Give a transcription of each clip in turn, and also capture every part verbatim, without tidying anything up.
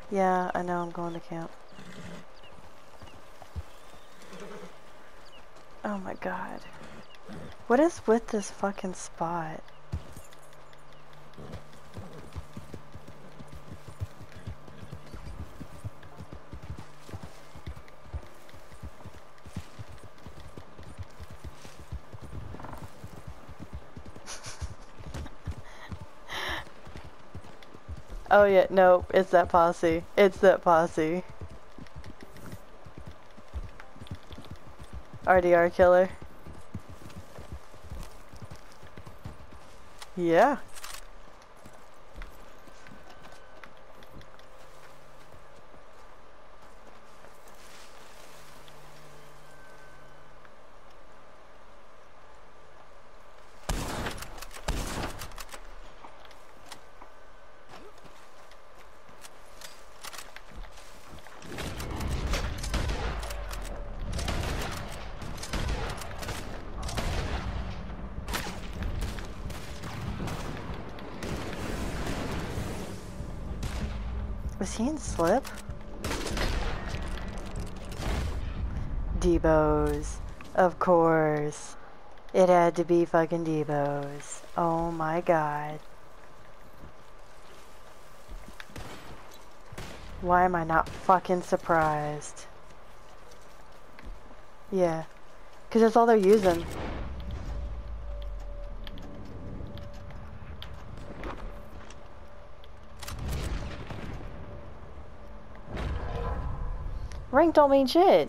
Yeah, I know, I'm going to camp. Oh my god. What is with this fucking spot? Oh yeah, no, it's that posse. It's that posse. R D R killer. Yeah. Was he in slip? Debo's. Of course. It had to be fucking Debo's. Oh my god. Why am I not fucking surprised? Yeah. Because that's all they're using. Rank don't mean shit.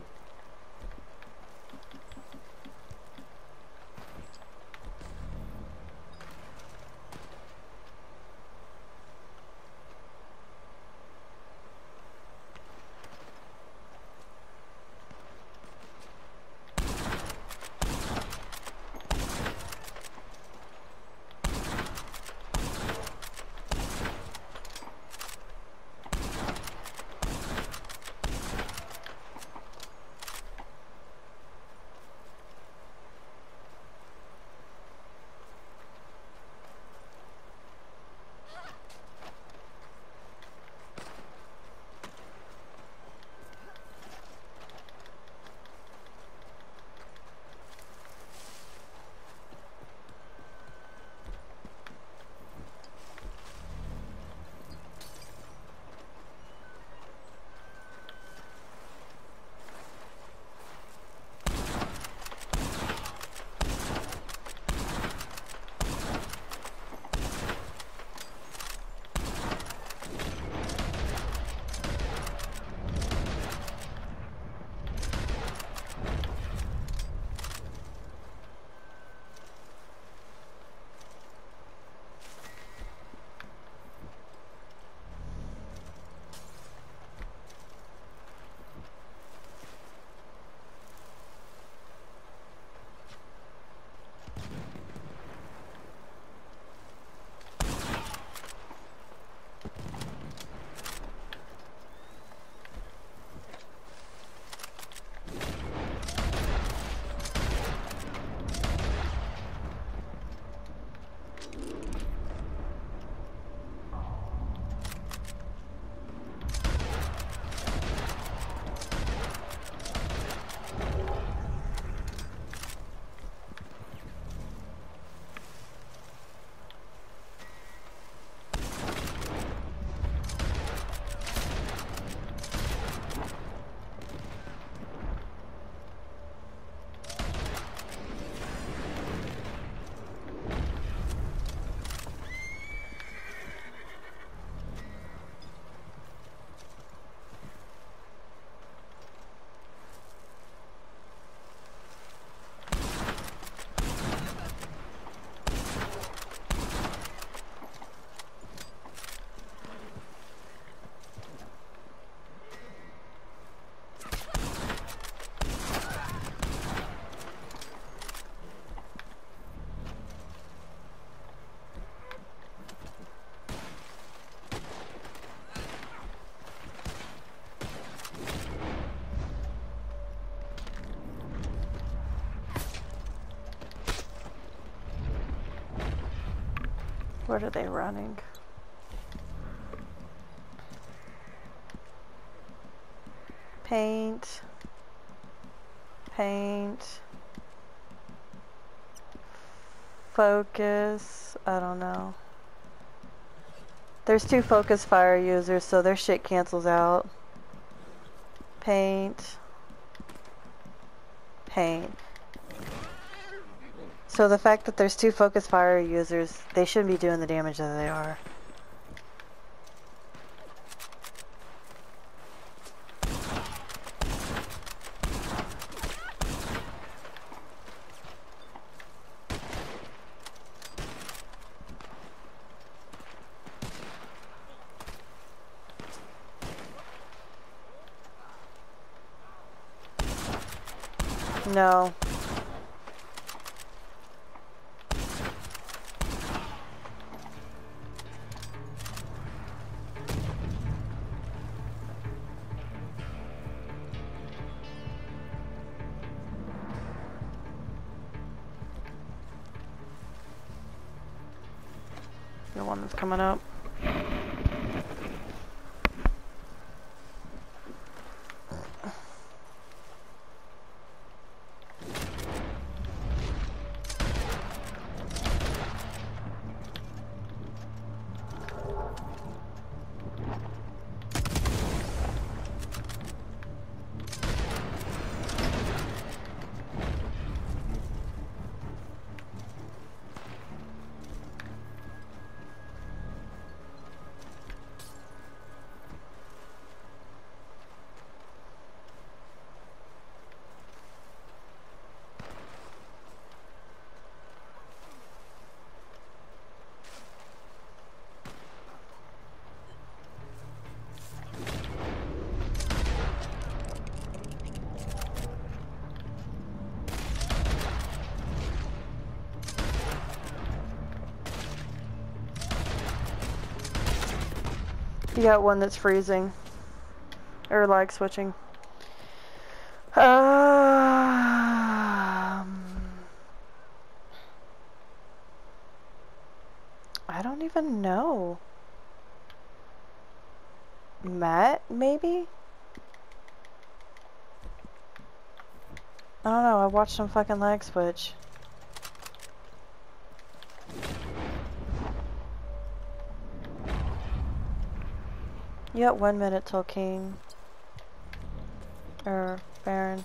What are they running? Paint. Paint. Focus. I don't know. There's two focus fire users, so their shit cancels out. Paint. Paint. So the fact that there's two focus fire users, they shouldn't be doing the damage that they are. No. The one that's coming up. You got one that's freezing. Or lag switching. Um, I don't even know. Matt, maybe? I don't know, I watched him fucking lag switch. You got one minute till King. Or Baron.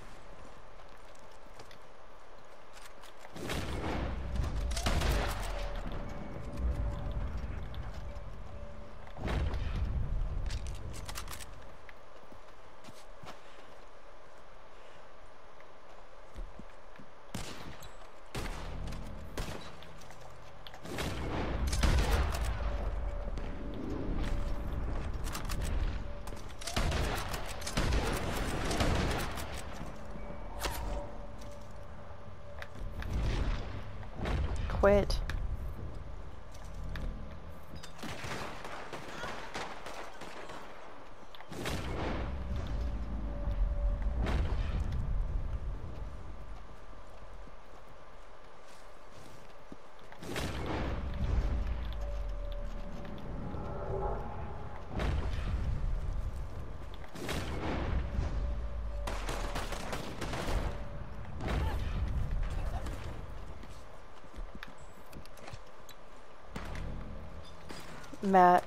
Quit. Matt.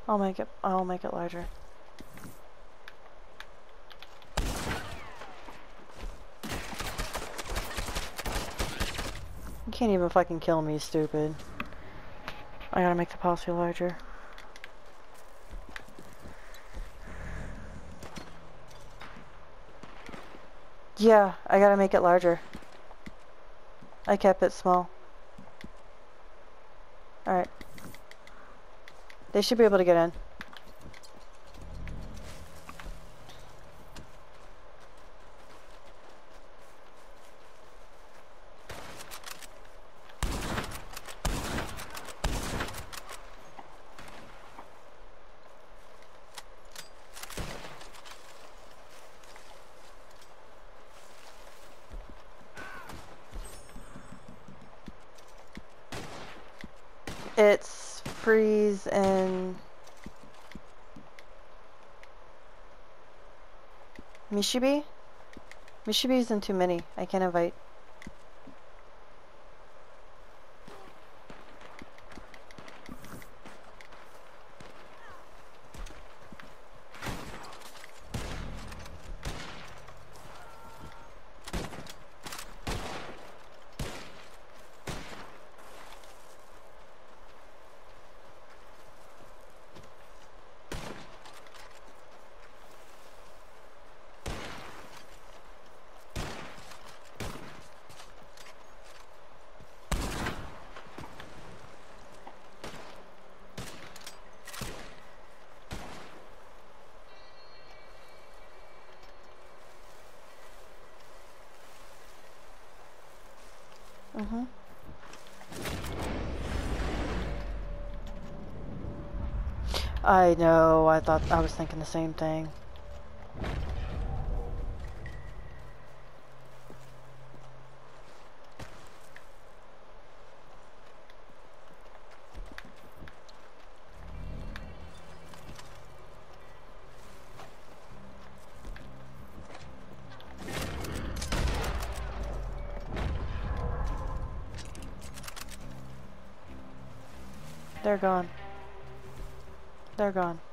I'll make it, I'll make it larger. You can't even fucking kill me, stupid. I gotta make the policy larger. Yeah, I gotta make it larger. I kept it small. Alright. They should be able to get in. It's freeze and Mishibi? Mishibi isn't too many. I can't invite. Mm-hmm. I know, I thought, I was thinking the same thing. They're gone. They're gone.